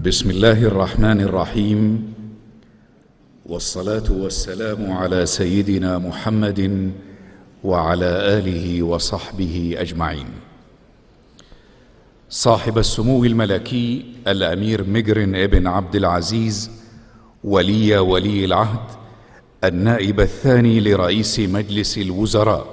بسم الله الرحمن الرحيم، والصلاة والسلام على سيدنا محمد وعلى آله وصحبه أجمعين. صاحب السمو الملكي الأمير مجرن ابن عبد العزيز ولي العهد النائب الثاني لرئيس مجلس الوزراء،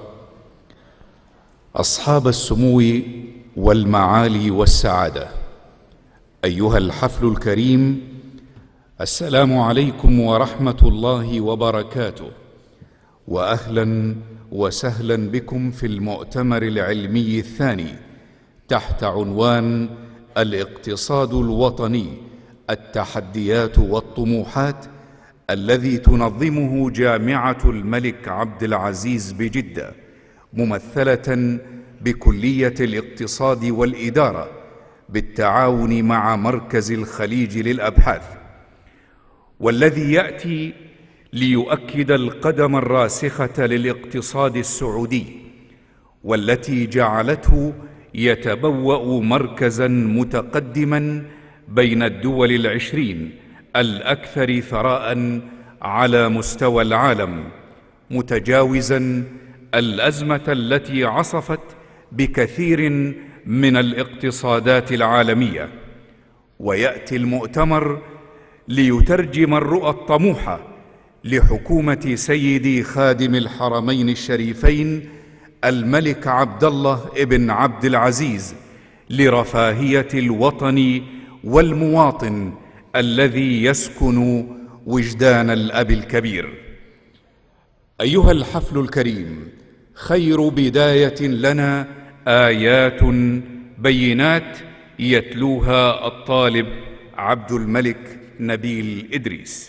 أصحاب السمو والمعالي والسعادة، أيها الحفل الكريم، السلام عليكم ورحمة الله وبركاته، وأهلا وسهلا بكم في المؤتمر العلمي الثاني تحت عنوان الاقتصاد الوطني، التحديات والطموحات، الذي تنظمه جامعة الملك عبد العزيز بجدة ممثلة بكلية الاقتصاد والإدارة بالتعاون مع مركز الخليج للأبحاث، والذي يأتي ليؤكد القدم الراسخة للاقتصاد السعودي، والتي جعلته يتبوأ مركزا متقدما بين الدول العشرين الأكثر ثراء على مستوى العالم، متجاوزا الأزمة التي عصفت بكثير من الاقتصادات العالمية. ويأتي المؤتمر ليترجم الرؤى الطموحة لحكومة سيدي خادم الحرمين الشريفين الملك عبد الله ابن عبد العزيز لرفاهية الوطن والمواطن الذي يسكن وجدان الأب الكبير. أيها الحفل الكريم، خير بداية لنا آيات بينات يتلوها الطالب عبد الملك نبيل إدريس.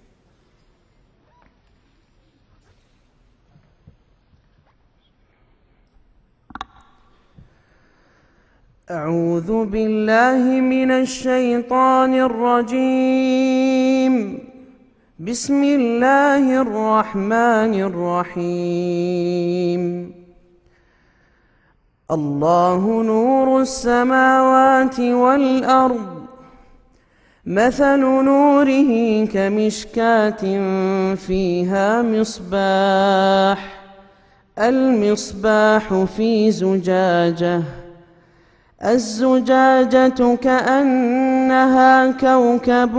أعوذ بالله من الشيطان الرجيم. بسم الله الرحمن الرحيم. الله نور السماوات والأرض، مثل نوره كمشكاة فيها مصباح، المصباح في زجاجة، الزجاجة كأنها كوكب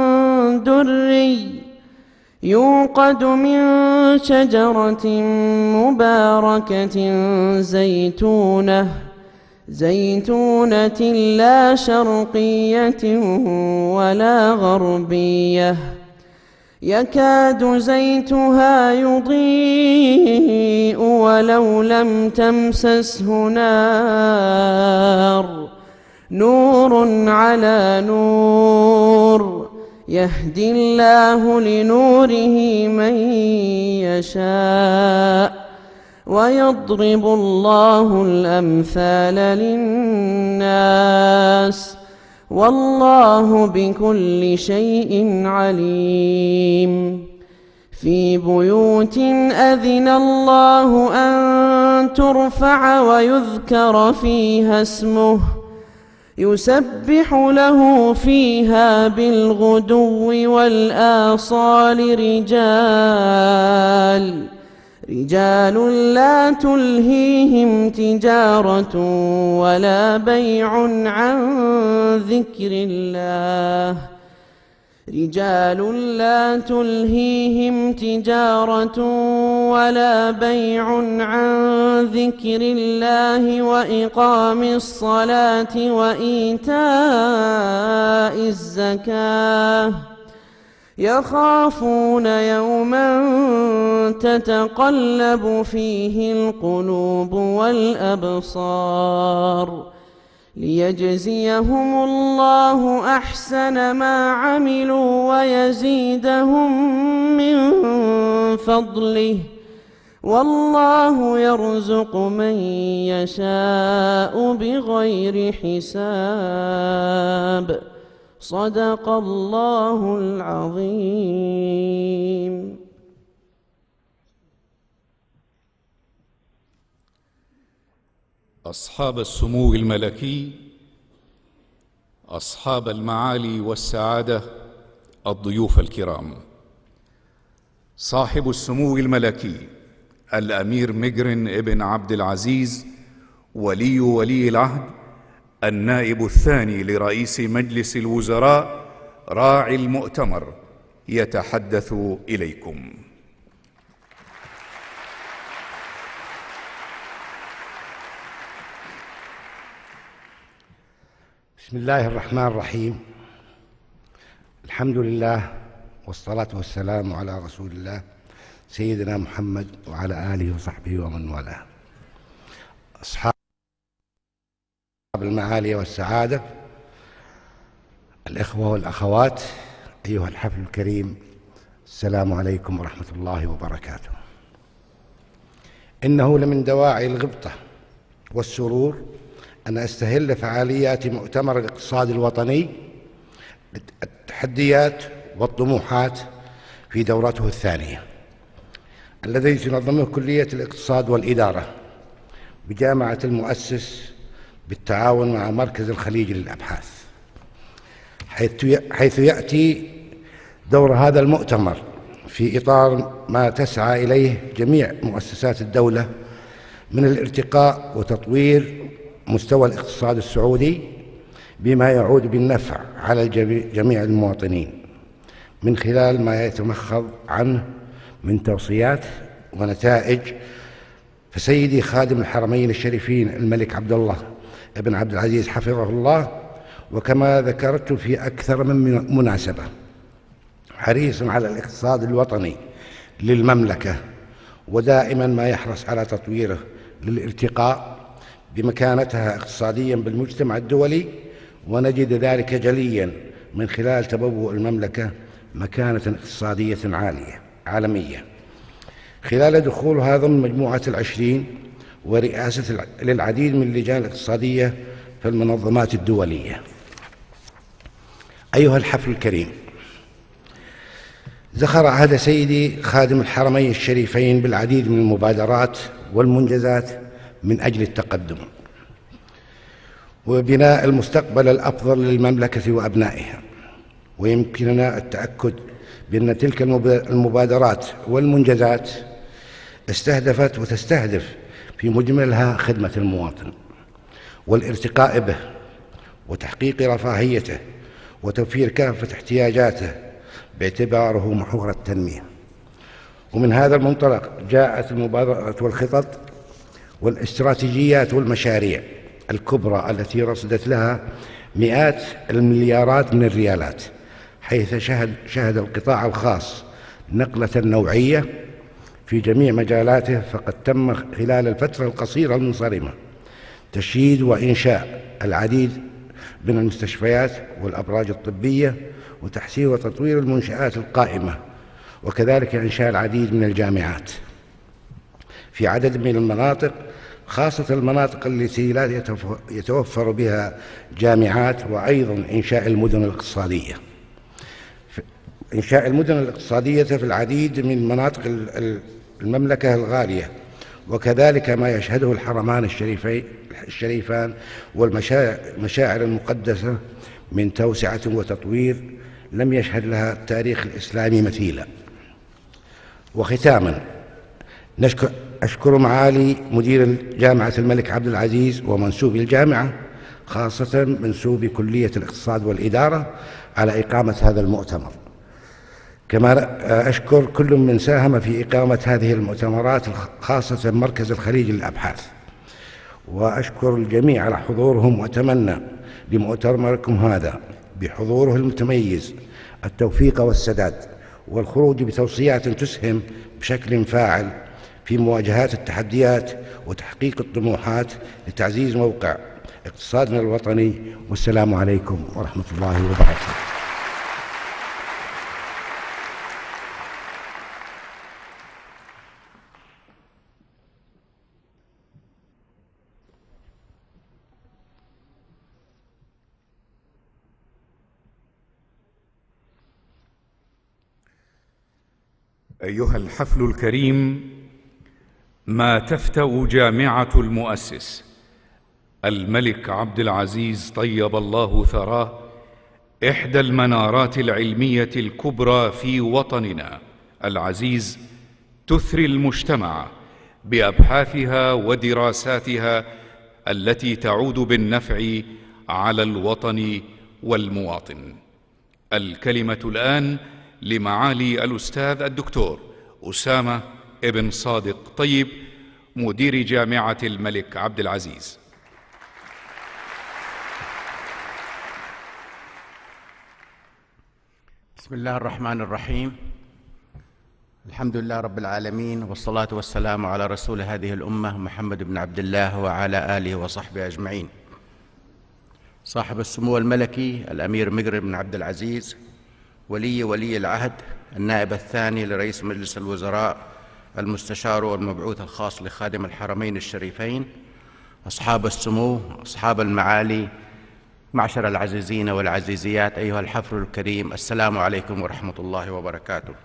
دري يوقد من شجرة مباركة زيتونة لا شرقية ولا غربية، يكاد زيتها يضيء ولو لم تمسسه نار، نور على نور، يهدي الله لنوره من يشاء، ويضرب الله الأمثال للناس، والله بكل شيء عليم. في بيوت أذن الله أن ترفع ويذكر فيها اسمه، يسبح له فيها بالغدو والآصال رجال لا تلهيهم تجارة ولا بيع عن ذكر الله، رجال لا تلهيهم تجارة ولا بيع عن ذكر الله وإقام الصلاة وإيتاء الزكاة، يخافون يوما تتقلب فيه القلوب والأبصار، ليجزيهم الله أحسن ما عملوا ويزيدهم من فضله، والله يرزق من يشاء بغير حساب. صدق الله العظيم. أصحاب السمو الملكي، أصحاب المعالي والسعادة، الضيوف الكرام، صاحب السمو الملكي الأمير مجرن ابن عبد العزيز ولي العهد، النائب الثاني لرئيس مجلس الوزراء، راعي المؤتمر، يتحدث إليكم. بسم الله الرحمن الرحيم. الحمد لله والصلاة والسلام على رسول الله سيدنا محمد وعلى آله وصحبه ومن والاه. أصحاب المعالي والسعادة، الإخوة والأخوات، أيها الحفل الكريم، السلام عليكم ورحمة الله وبركاته. إنه لمن دواعي الغبطة والسرور أن أستهل فعاليات مؤتمر الاقتصاد الوطني التحديات والطموحات في دورته الثانية، الذي تنظمه كلية الاقتصاد والإدارة بجامعة المؤسس بالتعاون مع مركز الخليج للأبحاث، حيث يأتي دور هذا المؤتمر في إطار ما تسعى إليه جميع مؤسسات الدولة من الارتقاء وتطوير مستوى الاقتصاد السعودي بما يعود بالنفع على جميع المواطنين من خلال ما يتمخض عنه من توصيات ونتائج. فسيدي خادم الحرمين الشريفين الملك عبد الله بن عبد العزيز حفظه الله، وكما ذكرت في أكثر من مناسبة، حريص على الاقتصاد الوطني للمملكة، ودائما ما يحرص على تطويره للارتقاء بمكانتها اقتصاديا بالمجتمع الدولي، ونجد ذلك جليا من خلال تبوء المملكة مكانة اقتصادية عالمية خلال دخولها ضمن مجموعة ال20 ورئاسة للعديد من اللجان الاقتصادية في المنظمات الدولية. أيها الحفل الكريم، زخر عهد سيدي خادم الحرمين الشريفين بالعديد من المبادرات والمنجزات من أجل التقدم وبناء المستقبل الأفضل للمملكة وأبنائها. ويمكننا التأكد بأن تلك المبادرات والمنجزات استهدفت وتستهدف في مجملها خدمة المواطن والارتقاء به وتحقيق رفاهيته وتوفير كافة احتياجاته باعتباره محور التنمية. ومن هذا المنطلق جاءت المبادرات والخطط والاستراتيجيات والمشاريع الكبرى التي رصدت لها مئات المليارات من الريالات، حيث شهد القطاع الخاص نقلة نوعية في جميع مجالاته. فقد تم خلال الفترة القصيرة المنصرمة تشييد وإنشاء العديد من المستشفيات والأبراج الطبية، وتحسين وتطوير المنشآت القائمة، وكذلك إنشاء العديد من الجامعات في عدد من المناطق، خاصة المناطق التي لا يتوفر بها جامعات، وأيضا إنشاء المدن الاقتصادية. إنشاء المدن الاقتصادية في العديد من مناطق المملكة الغالية، وكذلك ما يشهده الحرمان الشريفان والمشاعر المقدسة من توسعة وتطوير لم يشهد لها التاريخ الإسلامي مثيلا. وختاما، أشكر معالي مدير جامعة الملك عبد العزيز ومنسوبي الجامعة، خاصة منسوبي كلية الاقتصاد والإدارة، على إقامة هذا المؤتمر. كما أشكر كل من ساهم في إقامة هذه المؤتمرات، خاصة مركز الخليج للأبحاث، وأشكر الجميع على حضورهم، وأتمنى لمؤتمركم هذا بحضوره المتميز التوفيق والسداد، والخروج بتوصيات تسهم بشكل فاعل في مواجهة التحديات وتحقيق الطموحات لتعزيز موقع اقتصادنا الوطني. والسلام عليكم ورحمة الله وبركاته. أيها الحفل الكريم، ما تفتأ جامعة المؤسس الملك عبد العزيز طيب الله ثراه إحدى المنارات العلمية الكبرى في وطننا العزيز، تثري المجتمع بأبحاثها ودراساتها التي تعود بالنفع على الوطن والمواطن. الكلمة الآن لمعالي الأستاذ الدكتور أسامة ابن صادق طيب، مدير جامعة الملك عبد العزيز. بسم الله الرحمن الرحيم. الحمد لله رب العالمين، والصلاة والسلام على رسول هذه الأمة محمد بن عبد الله وعلى آله وصحبه أجمعين. صاحب السمو الملكي الأمير مقرن بن عبد العزيز، ولي العهد، النائب الثاني لرئيس مجلس الوزراء، المستشار والمبعوث الخاص لخادم الحرمين الشريفين، أصحاب السمو، أصحاب المعالي، معشر العزيزين والعزيزيات، أيها الحفل الكريم، السلام عليكم ورحمة الله وبركاته.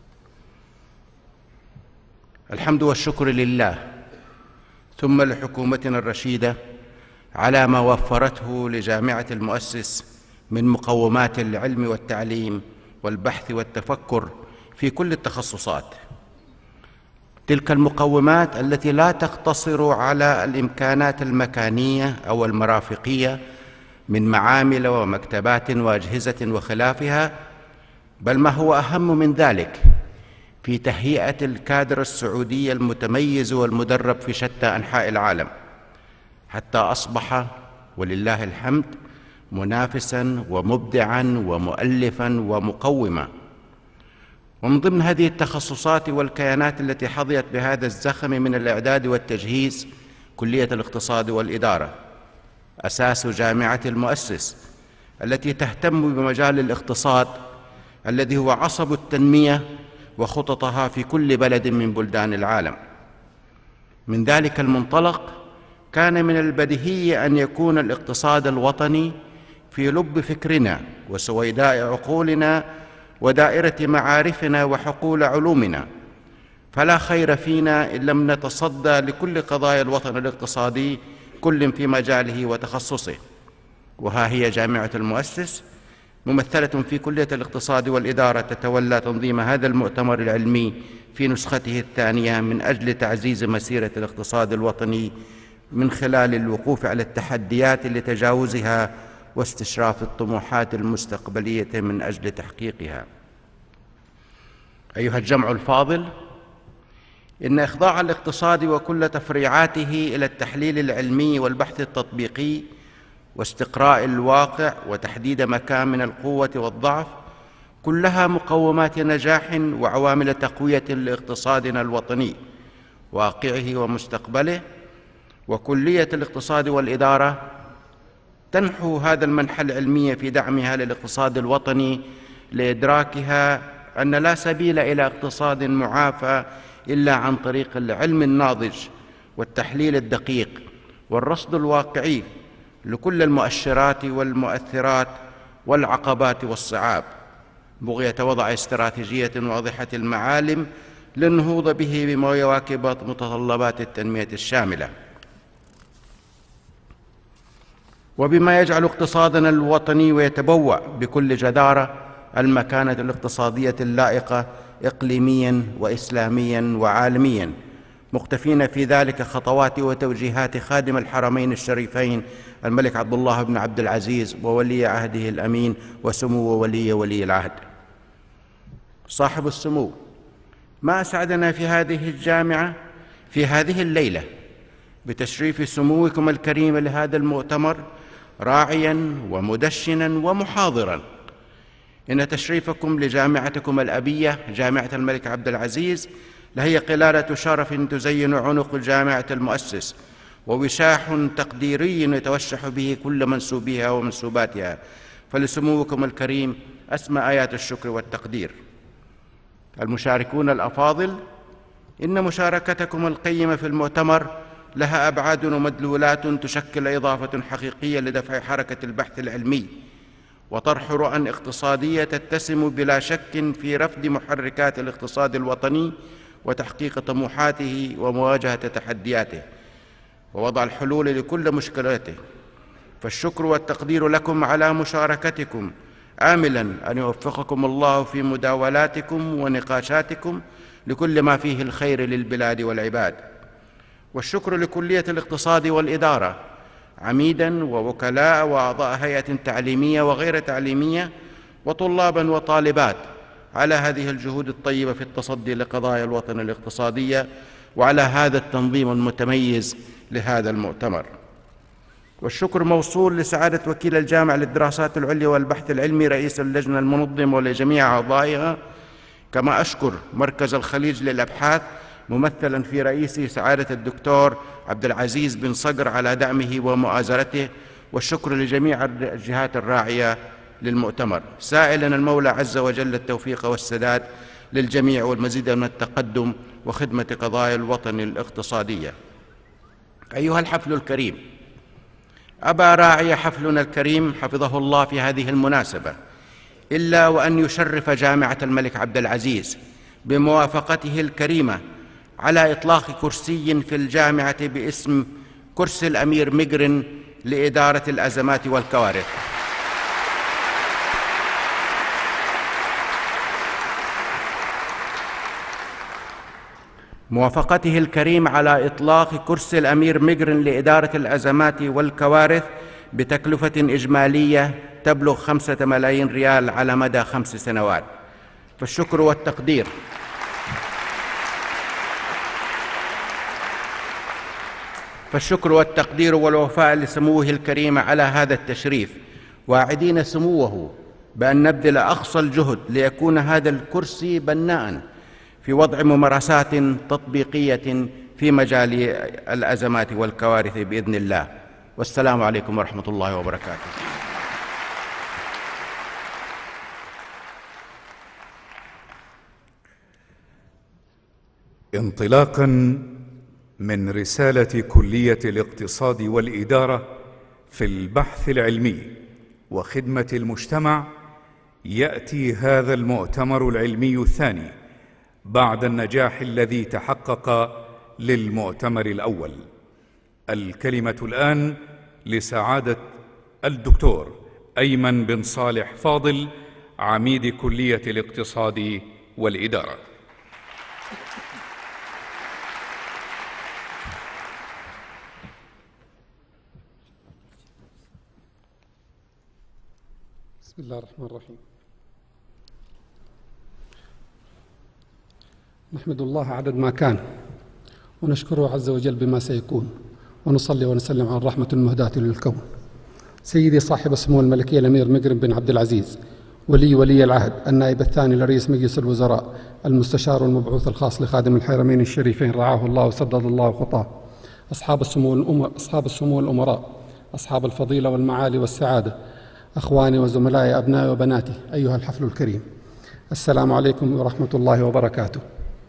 الحمد والشكر لله ثم لحكومتنا الرشيدة على ما وفرته لجامعة المؤسس من مقومات العلم والتعليم والبحث والتفكر في كل التخصصات. تلك المقومات التي لا تقتصر على الإمكانات المكانية أو المرافقية من معامل ومكتبات وأجهزة وخلافها، بل ما هو أهم من ذلك في تهيئة الكادر السعودي المتميز والمدرب في شتى أنحاء العالم، حتى أصبح ولله الحمد منافساً ومبدعاً ومؤلفاً ومقوماً. ومن ضمن هذه التخصصات والكيانات التي حظيت بهذا الزخم من الإعداد والتجهيز كلية الاقتصاد والإدارة، أساس جامعة المؤسس التي تهتم بمجال الاقتصاد الذي هو عصب التنمية وخططها في كل بلد من بلدان العالم. من ذلك المنطلق كان من البديهي أن يكون الاقتصاد الوطني في لب فكرنا وسويداء عقولنا ودائرة معارفنا وحقول علومنا، فلا خير فينا إن لم نتصدى لكل قضايا الوطن الاقتصادي كل في مجاله وتخصصه. وها هي جامعة المؤسس ممثلة في كلية الاقتصاد والإدارة تتولى تنظيم هذا المؤتمر العلمي في نسخته الثانية من أجل تعزيز مسيرة الاقتصاد الوطني من خلال الوقوف على التحديات لتجاوزها واستشراف الطموحات المستقبلية من أجل تحقيقها. أيها الجمع الفاضل، إن إخضاع الاقتصاد وكل تفريعاته إلى التحليل العلمي والبحث التطبيقي واستقراء الواقع وتحديد مكامن القوة والضعف كلها مقومات نجاح وعوامل تقوية لاقتصادنا الوطني واقعه ومستقبله. وكلية الاقتصاد والإدارة تنحو هذا المنحى العلمي في دعمها للاقتصاد الوطني لإدراكها أن لا سبيل إلى اقتصاد معافى إلا عن طريق العلم الناضج والتحليل الدقيق والرصد الواقعي لكل المؤشرات والمؤثرات والعقبات والصعاب، بغية وضع استراتيجية واضحة المعالم للنهوض به بما يواكب متطلبات التنمية الشاملة، وبما يجعل اقتصادنا الوطني ويتبوأ بكل جدارة المكانة الاقتصادية اللائقة إقليمياً وإسلامياً وعالمياً، مقتفين في ذلك خطوات وتوجيهات خادم الحرمين الشريفين الملك عبد الله بن عبد العزيز وولي عهده الأمين وسمو ولي العهد. صاحب السمو، ما أسعدنا في هذه الجامعة في هذه الليلة بتشريف سموكم الكريم لهذا المؤتمر راعياً ومدشناً ومحاضراً. إن تشريفكم لجامعتكم الأبية جامعة الملك عبد العزيز لهي قلادة شرف تزين عنق جامعة المؤسس، ووشاح تقديري يتوشح به كل منسوبيها ومنسوباتها، فلسموكم الكريم أسمى آيات الشكر والتقدير. المشاركون الأفاضل، إن مشاركتكم القيمة في المؤتمر لها أبعاد ومدلولات تشكل إضافة حقيقية لدفع حركة البحث العلمي وطرح رؤى اقتصادية تتسم بلا شك في رفد محركات الاقتصاد الوطني وتحقيق طموحاته ومواجهة تحدياته ووضع الحلول لكل مشكلاته. فالشكر والتقدير لكم على مشاركتكم آملا أن يوفقكم الله في مداولاتكم ونقاشاتكم لكل ما فيه الخير للبلاد والعباد. والشكر لكلية الاقتصاد والإدارة، عميدا ووكلاء وأعضاء هيئة تعليمية وغير تعليمية وطلابا وطالبات، على هذه الجهود الطيبة في التصدي لقضايا الوطن الاقتصادية، وعلى هذا التنظيم المتميز لهذا المؤتمر. والشكر موصول لسعادة وكيل الجامعة للدراسات العليا والبحث العلمي رئيس اللجنة المنظمة ولجميع أعضائها، كما أشكر مركز الخليج للأبحاث ممثلا في رئيسه سعادة الدكتور عبد العزيز بن صقر على دعمه ومؤازرته، والشكر لجميع الجهات الراعية للمؤتمر، سائلا المولى عز وجل التوفيق والسداد للجميع والمزيد من التقدم وخدمة قضايا الوطن الاقتصادية. أيها الحفل الكريم، أبى راعي حفلنا الكريم حفظه الله في هذه المناسبة إلا وأن يشرف جامعة الملك عبد العزيز بموافقته الكريمة على إطلاق كرسي في الجامعة باسم كرسي الأمير ميغرن لإدارة الأزمات والكوارث. موافقته الكريمة على إطلاق كرسي الأمير ميغرن لإدارة الأزمات والكوارث بتكلفة إجمالية تبلغ 5 ملايين ريال على مدى 5 سنوات. فالشكر والتقدير والوفاء لسموه الكريم على هذا التشريف، واعدين سموه بأن نبذل أقصى الجهد ليكون هذا الكرسي بناءً في وضع ممارسات تطبيقية في مجال الأزمات والكوارث بإذن الله. والسلام عليكم ورحمة الله وبركاته. انطلاقاً من رسالة كلية الاقتصاد والإدارة في البحث العلمي وخدمة المجتمع، يأتي هذا المؤتمر العلمي الثاني بعد النجاح الذي تحقق للمؤتمر الأول. الكلمة الآن لسعادة الدكتور أيمن بن صالح فاضل، عميد كلية الاقتصاد والإدارة. بسم الله الرحمن الرحيم. نحمد الله عدد ما كان، ونشكره عز وجل بما سيكون، ونصلي ونسلم على الرحمة المهداة للكون. سيدي صاحب السمو الملكي الأمير ميغرن بن عبد العزيز، ولي العهد، النائب الثاني لرئيس مجلس الوزراء، المستشار والمبعوث الخاص لخادم الحرمين الشريفين رعاه الله وسدد الله خطاه، أصحاب السمو الأمراء، أصحاب الفضيلة والمعالي والسعادة، أخواني وزملائي أبنائي وبناتي، أيها الحفل الكريم، السلام عليكم ورحمة الله وبركاته.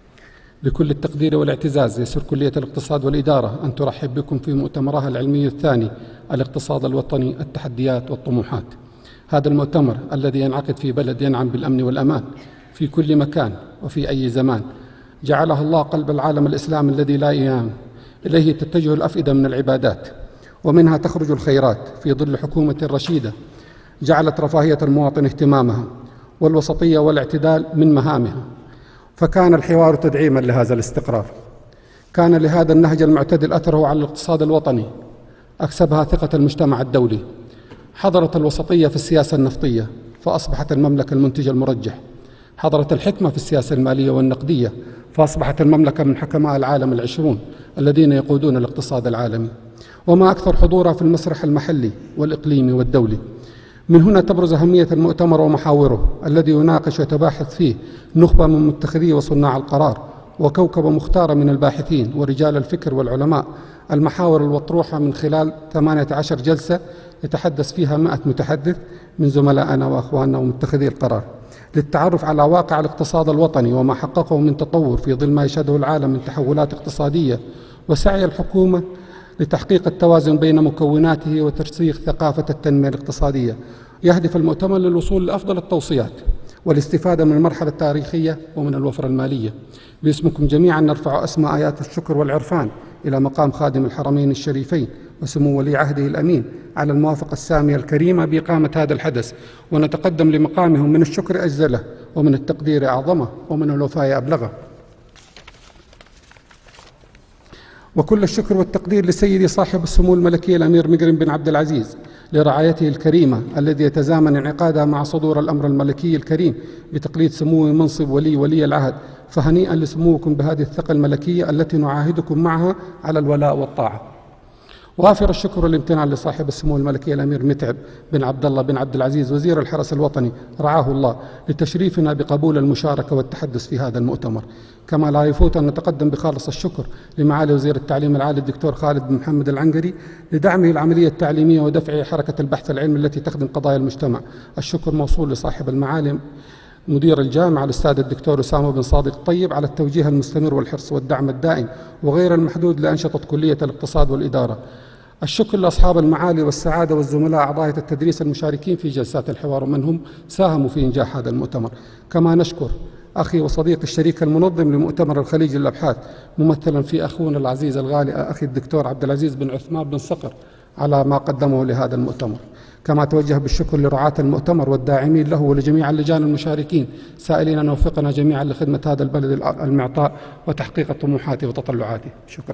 بكل التقدير والاعتزاز يسر كلية الاقتصاد والإدارة أن ترحب بكم في مؤتمرها العلمي الثاني، الاقتصاد الوطني، التحديات والطموحات. هذا المؤتمر الذي ينعقد في بلد ينعم بالأمن والأمان في كل مكان وفي أي زمان، جعلها الله قلب العالم الإسلامي الذي لا ينام، إليه تتجه الأفئدة من العبادات، ومنها تخرج الخيرات في ظل حكومة رشيدة جعلت رفاهية المواطن اهتمامها، والوسطية والاعتدال من مهامها. فكان الحوار تدعيما لهذا الاستقرار. كان لهذا النهج المعتدل أثره على الاقتصاد الوطني، أكسبها ثقة المجتمع الدولي. حضرت الوسطية في السياسة النفطية فأصبحت المملكة المنتج المرجح. حضرت الحكمة في السياسة المالية والنقدية فأصبحت المملكة من حكماء العالم العشرون الذين يقودون الاقتصاد العالمي. وما أكثر حضورها في المسرح المحلي والإقليمي والدولي. من هنا تبرز أهمية المؤتمر ومحاوره الذي يناقش ويتباحث فيه نخبة من متخذي وصناع القرار وكوكبة مختارة من الباحثين ورجال الفكر والعلماء، المحاور المطروحة من خلال 18 جلسة يتحدث فيها 100 متحدث من زملائنا وأخواننا ومتخذي القرار، للتعرف على واقع الاقتصاد الوطني وما حققه من تطور في ظل ما يشهده العالم من تحولات اقتصادية، وسعي الحكومة لتحقيق التوازن بين مكوناته وترسيخ ثقافة التنمية الاقتصادية. يهدف المؤتمر للوصول لأفضل التوصيات والاستفادة من المرحلة التاريخية ومن الوفرة المالية. باسمكم جميعا نرفع أسمى آيات الشكر والعرفان إلى مقام خادم الحرمين الشريفين وسمو ولي عهده الأمين على الموافقة السامية الكريمة بإقامة هذا الحدث، ونتقدم لمقامهم من الشكر أجزله، ومن التقدير أعظمه، ومن الوفاء أبلغه. وكل الشكر والتقدير لسيدي صاحب السمو الملكي الأمير مقرن بن عبد العزيز لرعايته الكريمة الذي يتزامن انعقادها مع صدور الأمر الملكي الكريم بتقليد سمو منصب ولي العهد، فهنيئا لسموكم بهذه الثقة الملكية التي نعاهدكم معها على الولاء والطاعة. وافر الشكر والامتنان لصاحب السمو الملكي الأمير متعب بن عبد الله بن عبد العزيز وزير الحرس الوطني رعاه الله لتشريفنا بقبول المشاركة والتحدث في هذا المؤتمر. كما لا يفوت أن نتقدم بخالص الشكر لمعالي وزير التعليم العالي الدكتور خالد بن محمد العنقري لدعمه العملية التعليمية ودفع حركة البحث العلمي التي تخدم قضايا المجتمع. الشكر موصول لصاحب المعالي مدير الجامعة الأستاذ الدكتور أسامة بن صادق الطيب على التوجيه المستمر والحرص والدعم الدائم وغير المحدود لأنشطة كلية الاقتصاد والإدارة. الشكر لأصحاب المعالي والسعادة والزملاء أعضاء التدريس المشاركين في جلسات الحوار ومن هم ساهموا في إنجاح هذا المؤتمر. كما نشكر أخي وصديقي الشريك المنظم لمؤتمر الخليج للأبحاث ممثلا في أخونا العزيز الغالي أخي الدكتور عبد العزيز بن عثمان بن صقر على ما قدمه لهذا المؤتمر. كما توجه بالشكر لرعاة المؤتمر والداعمين له ولجميع اللجان المشاركين سائلين أن نوفقنا جميعا لخدمة هذا البلد المعطاء وتحقيق طموحاته وتطلعاته. شكرا.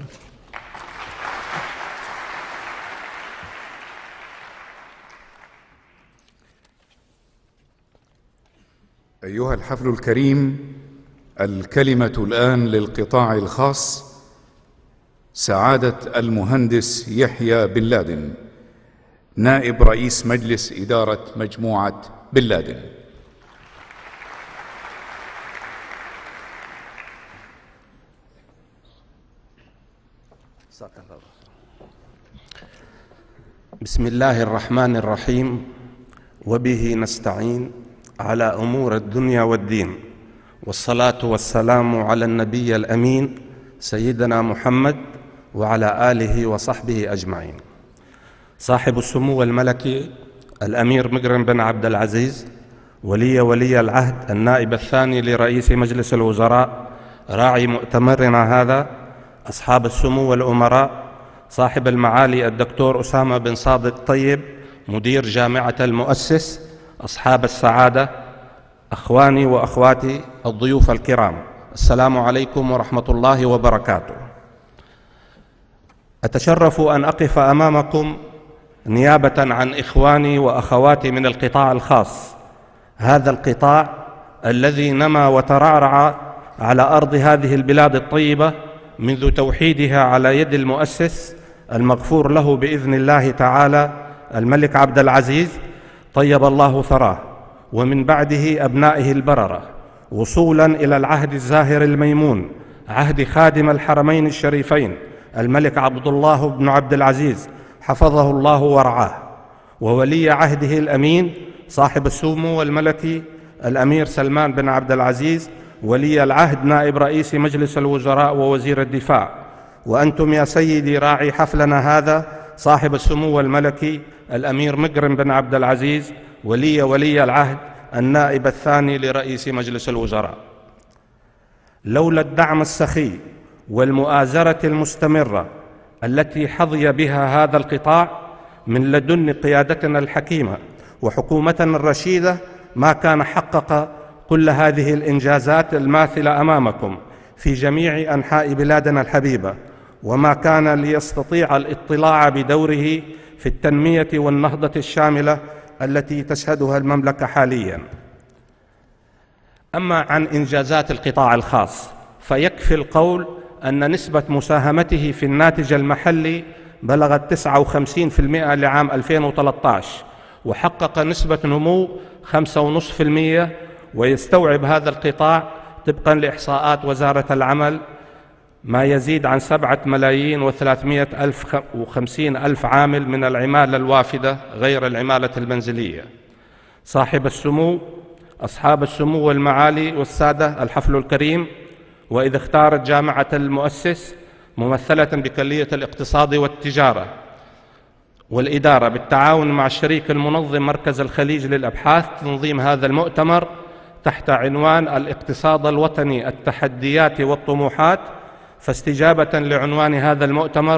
أيها الحفل الكريم، الكلمة الآن للقطاع الخاص، سعادة المهندس يحيى بن لادن نائب رئيس مجلس إدارة مجموعة بن لادن. بسم الله الرحمن الرحيم، وبه نستعين على أمور الدنيا والدين، والصلاة والسلام على النبي الأمين سيدنا محمد وعلى آله وصحبه أجمعين. صاحب السمو الملكي الأمير مقرن بن عبد العزيز ولي العهد النائب الثاني لرئيس مجلس الوزراء راعي مؤتمرنا هذا، أصحاب السمو والأمراء، صاحب المعالي الدكتور أسامة بن صادق طيب مدير جامعة المؤسس، أصحاب السعادة، أخواني وأخواتي الضيوف الكرام، السلام عليكم ورحمة الله وبركاته. أتشرف أن أقف أمامكم نيابة عن إخواني وأخواتي من القطاع الخاص، هذا القطاع الذي نما وترعرع على أرض هذه البلاد الطيبة منذ توحيدها على يد المؤسس المغفور له بإذن الله تعالى الملك عبد العزيز طيب الله ثراه، ومن بعده أبنائه البررة، وصولا إلى العهد الزاهر الميمون، عهد خادم الحرمين الشريفين الملك عبد الله بن عبد العزيز حفظه الله ورعاه، وولي عهده الأمين صاحب السمو الملكي الأمير سلمان بن عبد العزيز ولي العهد نائب رئيس مجلس الوزراء ووزير الدفاع. وأنتم يا سيدي راعي حفلنا هذا صاحب السمو الملكي الأمير مقرن بن عبد العزيز ولي العهد النائب الثاني لرئيس مجلس الوزراء. لولا الدعم السخي والمؤازرة المستمرة التي حظي بها هذا القطاع من لدن قيادتنا الحكيمة وحكومتنا الرشيدة ما كان حقق كل هذه الإنجازات الماثلة أمامكم في جميع أنحاء بلادنا الحبيبة، وما كان ليستطيع الاطلاع بدوره في التنمية والنهضة الشاملة التي تشهدها المملكة حاليا. أما عن إنجازات القطاع الخاص فيكفي القول أن نسبة مساهمته في الناتج المحلي بلغت 59% لعام 2013، وحقق نسبة نمو 5.5%، ويستوعب هذا القطاع طبقا لإحصاءات وزارة العمل ما يزيد عن 7,350,000 عامل من العمالة الوافدة غير العمالة المنزلية. صاحب السمو، أصحاب السمو والمعالي والسادة الحفل الكريم، وإذا اختارت جامعة المؤسس ممثلة بكلية الاقتصاد والتجارة والإدارة بالتعاون مع الشريك المنظم مركز الخليج للأبحاث تنظيم هذا المؤتمر تحت عنوان الاقتصاد الوطني التحديات والطموحات، فاستجابة لعنوان هذا المؤتمر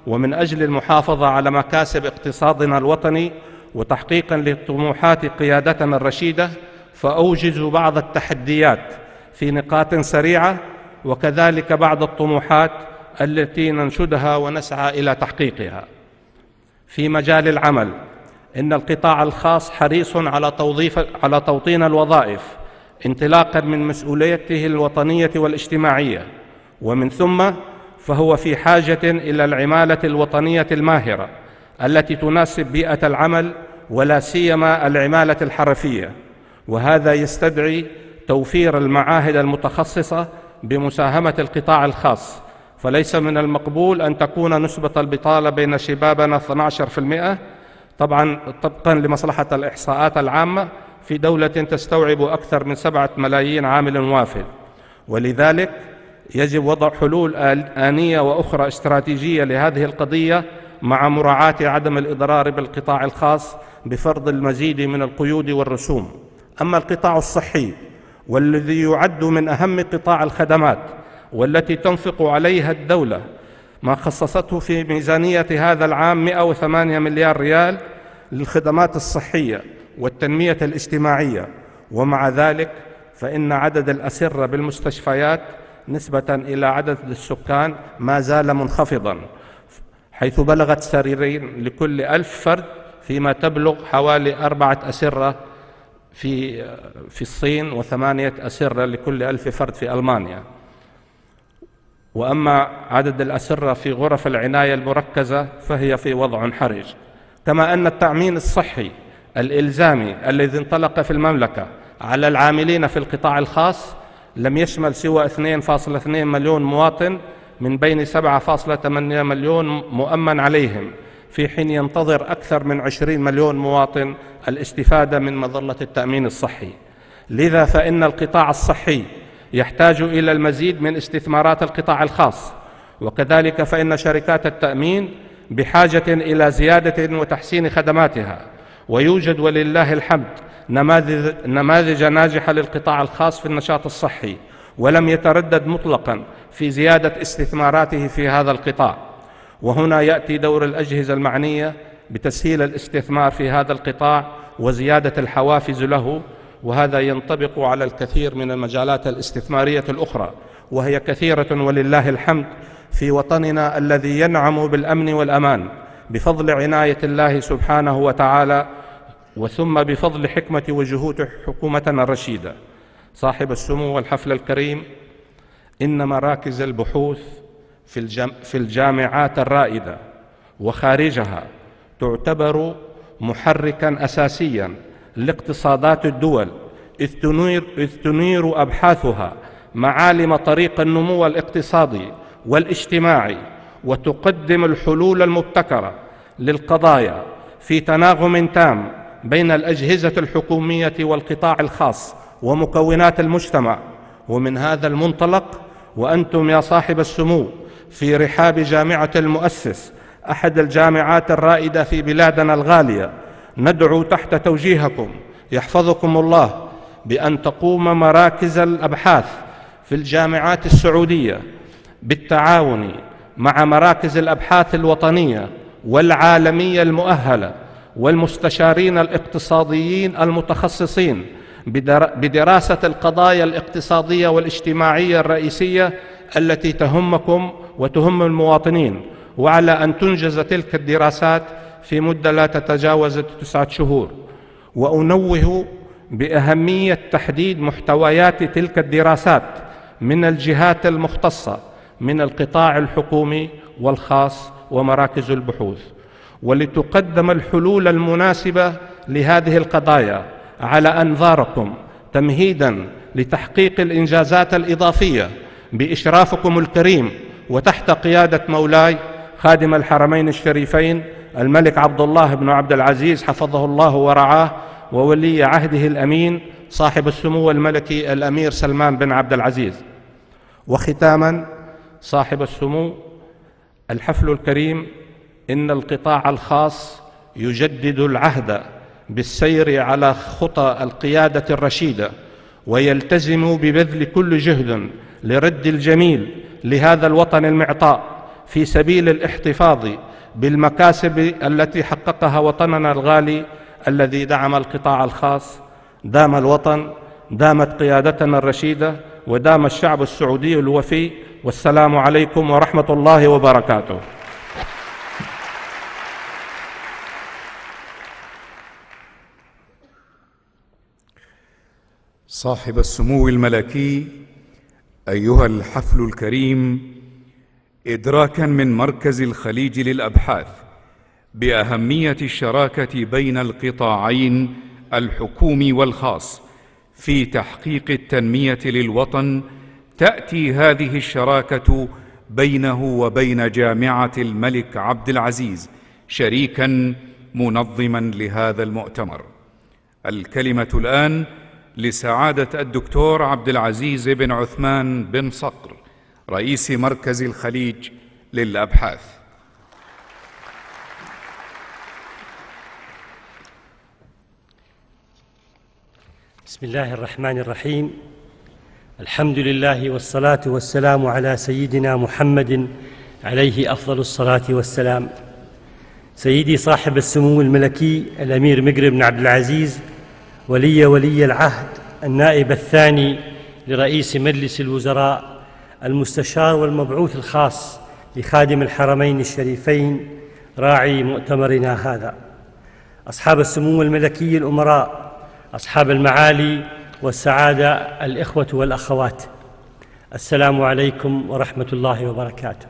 ومن أجل المحافظة على مكاسب اقتصادنا الوطني وتحقيقا لطموحات قيادتنا الرشيدة، فأوجز بعض التحديات في نقاط سريعة، وكذلك بعض الطموحات التي ننشدها ونسعى إلى تحقيقها. في مجال العمل، إن القطاع الخاص حريص على توطين الوظائف انطلاقا من مسؤوليته الوطنية والاجتماعية، ومن ثم فهو في حاجة إلى العمالة الوطنية الماهرة التي تناسب بيئة العمل، ولا سيما العمالة الحرفية، وهذا يستدعي توفير المعاهد المتخصصة بمساهمة القطاع الخاص. فليس من المقبول أن تكون نسبة البطالة بين شبابنا 12%، طبعا طبقا لمصلحة الإحصاءات العامة في دولة تستوعب أكثر من 7 ملايين عامل وافد. ولذلك يجب وضع حلول آنية وأخرى استراتيجية لهذه القضية، مع مراعاة عدم الإضرار بالقطاع الخاص بفرض المزيد من القيود والرسوم. أما القطاع الصحي، والذي يعد من أهم قطاع الخدمات والتي تنفق عليها الدولة، ما خصصته في ميزانية هذا العام 108 مليار ريال للخدمات الصحية والتنمية الاجتماعية، ومع ذلك فإن عدد الأسرة بالمستشفيات نسبة إلى عدد السكان ما زال منخفضا، حيث بلغت سريرين لكل 1000 فرد، فيما تبلغ حوالي 4 أسرة في الصين و8 أسرة لكل 1000 فرد في ألمانيا. وأما عدد الأسرة في غرف العناية المركزة فهي في وضع حرج. كما أن التأمين الصحي الإلزامي الذي انطلق في المملكة على العاملين في القطاع الخاص لم يشمل سوى 2.2 مليون مواطن من بين 7.8 مليون مؤمن عليهم، في حين ينتظر أكثر من 20 مليون مواطن الاستفادة من مظلة التأمين الصحي. لذا فإن القطاع الصحي يحتاج إلى المزيد من استثمارات القطاع الخاص، وكذلك فإن شركات التأمين بحاجة إلى زيادة وتحسين خدماتها. ويوجد ولله الحمد نماذج ناجحة للقطاع الخاص في النشاط الصحي، ولم يتردد مطلقا في زيادة استثماراته في هذا القطاع. وهنا يأتي دور الأجهزة المعنية بتسهيل الاستثمار في هذا القطاع وزيادة الحوافز له، وهذا ينطبق على الكثير من المجالات الاستثمارية الأخرى، وهي كثيرة ولله الحمد في وطننا الذي ينعم بالأمن والأمان بفضل عناية الله سبحانه وتعالى، وثم بفضل حكمة وجهود حكومتنا الرشيدة. صاحب السمو والحفل الكريم، إن مراكز البحوث في الجامعات الرائدة وخارجها تعتبر محركاً أساسياً لاقتصادات الدول، إذ تنير أبحاثها معالم طريق النمو الاقتصادي والاجتماعي، وتقدم الحلول المبتكرة للقضايا في تناغم تام بين الأجهزة الحكومية والقطاع الخاص ومكونات المجتمع. ومن هذا المنطلق، وأنتم يا صاحب السمو في رحاب جامعة المؤسس، أحد الجامعات الرائدة في بلادنا الغالية، ندعو تحت توجيهكم يحفظكم الله بأن تقوم مراكز الأبحاث في الجامعات السعودية بالتعاون مع مراكز الأبحاث الوطنية والعالمية المؤهلة والمستشارين الاقتصاديين المتخصصين بدراسة القضايا الاقتصادية والاجتماعية الرئيسية التي تهمكم وتهم المواطنين، وعلى أن تنجز تلك الدراسات في مدة لا تتجاوز 9 شهور. وأنوه بأهمية تحديد محتويات تلك الدراسات من الجهات المختصة من القطاع الحكومي والخاص ومراكز البحوث، ولتقدم الحلول المناسبة لهذه القضايا على أنظاركم، تمهيداً لتحقيق الإنجازات الإضافية بإشرافكم الكريم وتحت قيادة مولاي خادم الحرمين الشريفين الملك عبد الله بن عبد العزيز حفظه الله ورعاه، وولي عهده الأمين صاحب السمو الملكي الأمير سلمان بن عبد العزيز. وختاماً، صاحب السمو الحفل الكريم، إن القطاع الخاص يجدد العهد بالسير على خطى القيادة الرشيدة، ويلتزم ببذل كل جهد لرد الجميل لهذا الوطن المعطاء في سبيل الاحتفاظ بالمكاسب التي حققها وطننا الغالي الذي دعم القطاع الخاص. دام الوطن، دامت قيادتنا الرشيدة، ودام الشعب السعودي الوفي. والسلام عليكم ورحمة الله وبركاته. صاحب السمو الملكي، أيها الحفل الكريم، إدراكاً من مركز الخليج للأبحاث بأهمية الشراكة بين القطاعين الحكومي والخاص في تحقيق التنمية للوطن، تأتي هذه الشراكة بينه وبين جامعة الملك عبد العزيز شريكاً منظماً لهذا المؤتمر. الكلمة الآن لسعادة الدكتور عبد العزيز بن عثمان بن صقر، رئيس مركز الخليج للأبحاث. بسم الله الرحمن الرحيم. الحمد لله والصلاة والسلام على سيدنا محمد عليه أفضل الصلاة والسلام. سيدي صاحب السمو الملكي الأمير مقر بن عبد العزيز ولي العهد النائب الثاني لرئيس مجلس الوزراء المستشار والمبعوث الخاص لخادم الحرمين الشريفين راعي مؤتمرنا هذا، أصحاب السمو الملكي الأمراء، أصحاب المعالي والسعادة، الإخوة والأخوات، السلام عليكم ورحمة الله وبركاته.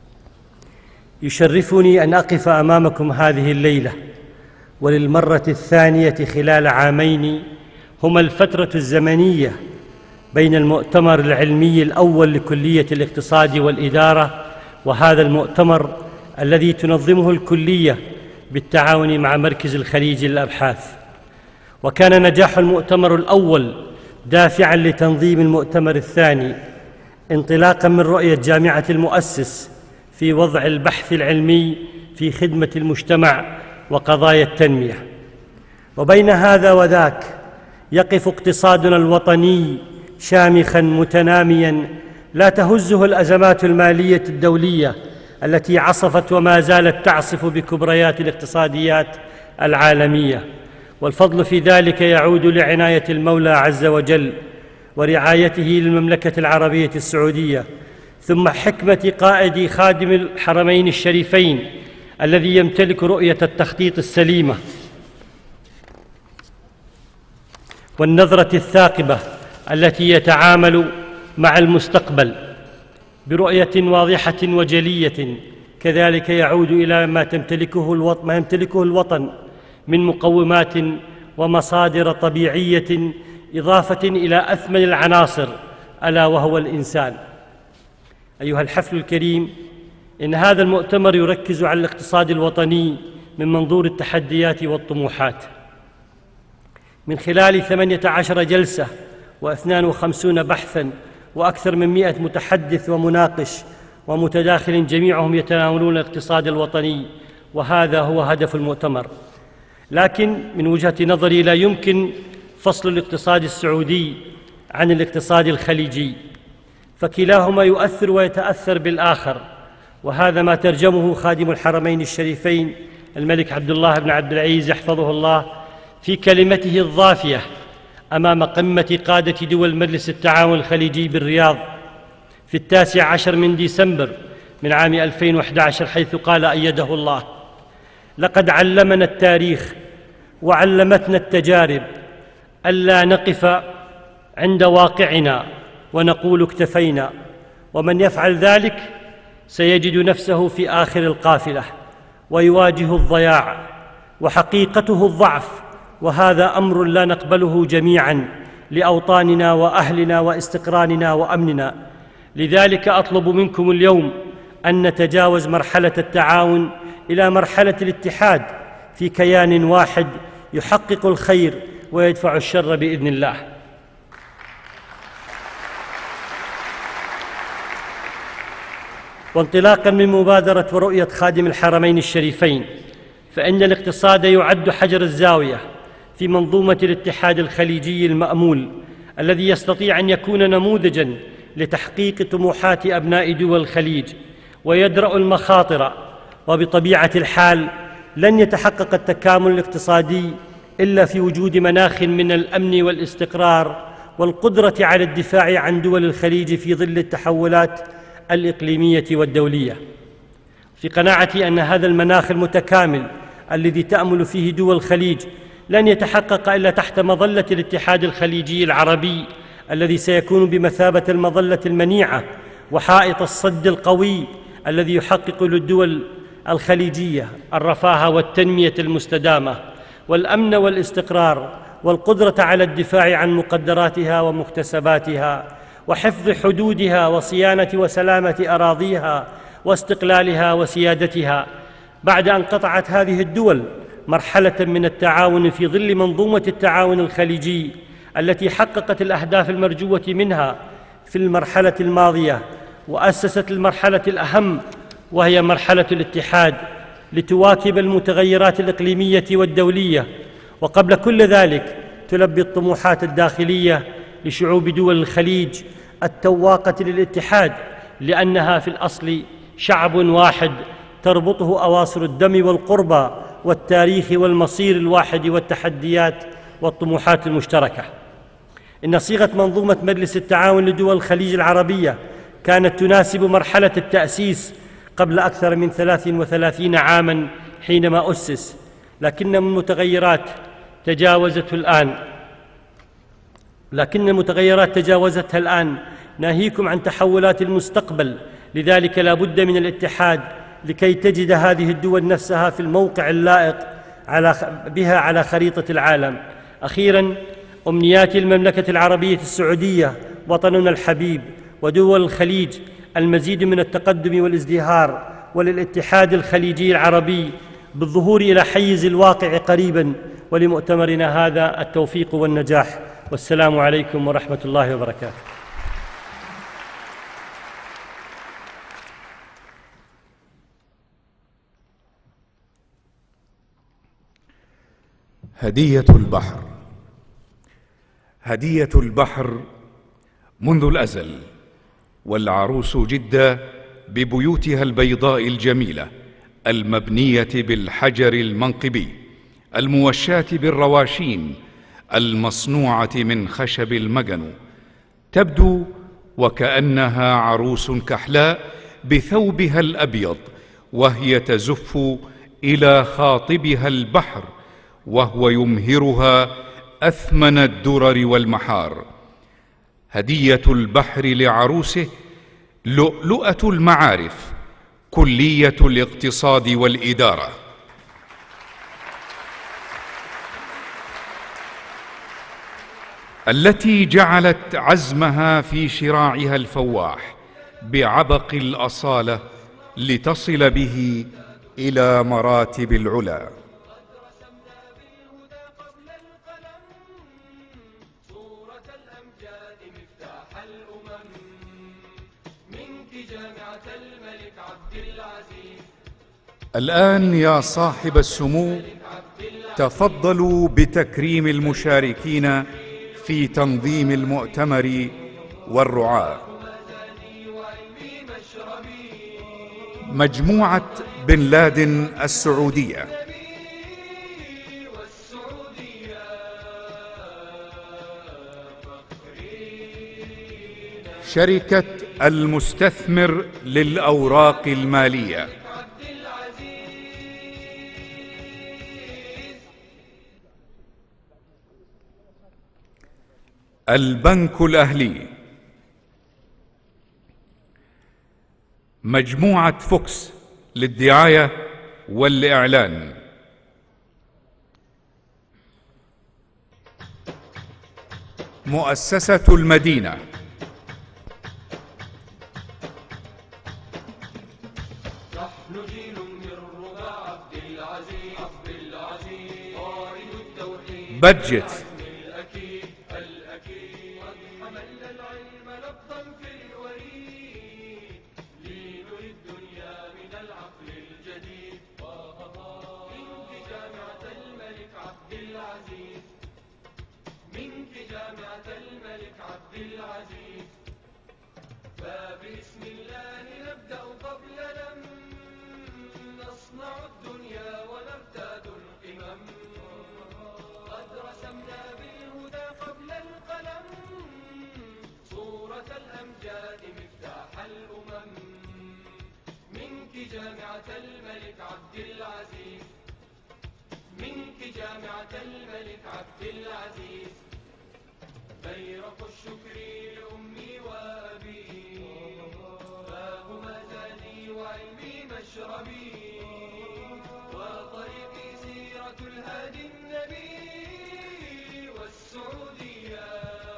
يشرفني أن أقف أمامكم هذه الليلة وللمرة الثانية خلال عامين هما الفترة الزمنية بين المؤتمر العلمي الأول لكلية الاقتصاد والإدارة وهذا المؤتمر الذي تنظمه الكلية بالتعاون مع مركز الخليج للأبحاث. وكان نجاح المؤتمر الأول دافعاً لتنظيم المؤتمر الثاني، انطلاقاً من رؤية جامعة المؤسس في وضع البحث العلمي في خدمة المجتمع وقضايا التنمية. وبين هذا وذاك يقف اقتصادنا الوطني شامخاً متنامياً لا تهزه الأزمات المالية الدولية التي عصفت وما زالت تعصف بكبريات الاقتصاديات العالمية، والفضل في ذلك يعود لعناية المولى عز وجل ورعايته للمملكة العربية السعودية، ثم حكمة قائد خادم الحرمين الشريفين الذي يمتلك رؤية التخطيط السليمة والنظرة الثاقبة التي يتعامل مع المستقبل برؤية واضحة وجلية. كذلك يعود إلى ما يمتلكه الوطن من مقومات ومصادر طبيعية، إضافة إلى أثمن العناصر ألا وهو الإنسان. أيها الحفل الكريم، إن هذا المؤتمر يركز على الاقتصاد الوطني من منظور التحديات والطموحات من خلال 18 جلسة و52 بحثاً وأكثر من 100 متحدث ومناقش ومتداخل جميعهم يتناولون الاقتصاد الوطني، وهذا هو هدف المؤتمر. لكن من وجهة نظري لا يمكن فصل الاقتصاد السعودي عن الاقتصاد الخليجي، فكلاهما يؤثر ويتأثر بالآخر، وهذا ما ترجمه خادم الحرمين الشريفين الملك عبد الله بن عبد العزيز يحفظه الله في كلمته الضافية أمام قمة قادة دول مجلس التعاون الخليجي بالرياض في 19 من ديسمبر من عام 2011، حيث قال أيده الله: لقد علمنا التاريخ وعلمتنا التجارب ألا نقف عند واقعنا ونقول اكتفينا، ومن يفعل ذلك سيجد نفسه في آخر القافلة ويواجه الضياع وحقيقته الضعف، وهذا أمر لا نقبله جميعاً لأوطاننا وأهلنا واستقرارنا وأمننا. لذلك أطلب منكم اليوم أن نتجاوز مرحلة التعاون إلى مرحلة الاتحاد في كيان واحد يحقق الخير ويدفع الشر بإذن الله. وانطلاقاً من مبادرة ورؤية خادم الحرمين الشريفين، فإن الاقتصاد يعد حجر الزاوية في منظومة الاتحاد الخليجي المأمول، الذي يستطيع أن يكون نموذجاً لتحقيق طموحات أبناء دول الخليج ويدرأ المخاطر، وبطبيعة الحال لن يتحقق التكامل الاقتصادي إلا في وجود مناخ من الأمن والاستقرار والقدرة على الدفاع عن دول الخليج في ظل التحولات الإقليمية والدولية. في قناعتي أن هذا المناخ المتكامل الذي تأمل فيه دول الخليج لن يتحقق إلا تحت مظلة الاتحاد الخليجي العربي، الذي سيكون بمثابة المظلة المنيعة وحائط الصد القوي الذي يحقق للدول الخليجية الرفاه والتنمية المستدامة والأمن والاستقرار والقدرة على الدفاع عن مقدراتها ومكتسباتها وحفظ حدودها وصيانة وسلامة أراضيها واستقلالها وسيادتها، بعد أن قطعت هذه الدول مرحلة من التعاون في ظل منظومة التعاون الخليجي التي حققت الأهداف المرجوة منها في المرحلة الماضية، وأسست المرحلة الأهم وهي مرحلة الاتحاد لتواكب المتغيرات الإقليمية والدولية، وقبل كل ذلك تلبي الطموحات الداخلية لشعوب دول الخليج التواقة للاتحاد، لأنها في الأصل شعب واحد تربطه أواصر الدم والقربى والتاريخ والمصير الواحد والتحديات والطموحات المشتركة. إن صيغة منظومة مجلس التعاون لدول الخليج العربية كانت تناسب مرحلة التأسيس قبل أكثر من 33 عاماً حينما أسس، لكن المتغيرات تجاوزتها الآن ناهيكم عن تحولات المستقبل. لذلك لا بد من الاتحاد لكي تجد هذه الدول نفسها في الموقع اللائق بها على خريطة العالم. أخيراً، أمنيات المملكة العربية السعودية وطننا الحبيب ودول الخليج المزيد من التقدم والازدهار، وللاتحاد الخليجي العربي بالظهور إلى حيز الواقع قريباً، ولمؤتمرنا هذا التوفيق والنجاح، والسلام عليكم ورحمة الله وبركاته. هدية البحر. هدية البحر منذ الأزل، والعروس جدة ببيوتها البيضاء الجميلة المبنية بالحجر المنقبي الموشاة بالرواشين المصنوعة من خشب المجن، تبدو وكأنها عروس كحلاء بثوبها الأبيض، وهي تزف إلى خاطبها البحر وهو يمهرها أثمن الدرر والمحار. هدية البحر لعروسه لؤلؤة المعارف، كلية الاقتصاد والإدارة. التي جعلت عزمها في شراعها الفواح بعبق الأصالة لتصل به إلى مراتب العلا. الآن يا صاحب السمو، تفضلوا بتكريم المشاركين في تنظيم المؤتمر والرعاة. مجموعة بن لادن السعودية، شركة المستثمر للأوراق المالية، البنك الأهلي، مجموعة فوكس للدعاية والإعلان، مؤسسة المدينة، بادجت، فبسم الله نبدأ قبل نصنع الدنيا ونرتاد القمم، قد رسمنا بالهدى قبل القلم صورة الأمجاد مفتاح الأمم. منك جامعة الملك عبد العزيز، منك جامعة الملك عبد العزيز، بيرق الشكر لأمي وأبي، فهما زادي وعلمي مشربي، وطريقي سيرة الهادي النبي والسعودية.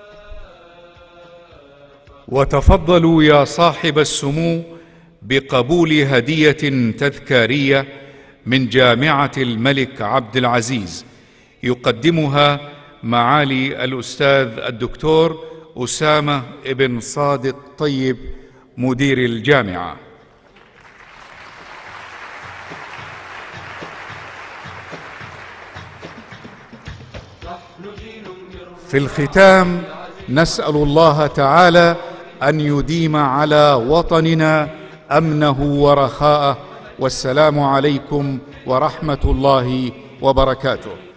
وتفضلوا يا صاحب السمو بقبول هدية تذكارية من جامعة الملك عبد العزيز يقدمها معالي الأستاذ الدكتور أسامة بن صادق طيب مدير الجامعة. في الختام نسأل الله تعالى أن يديم على وطننا أمنه ورخاءه، والسلام عليكم ورحمة الله وبركاته.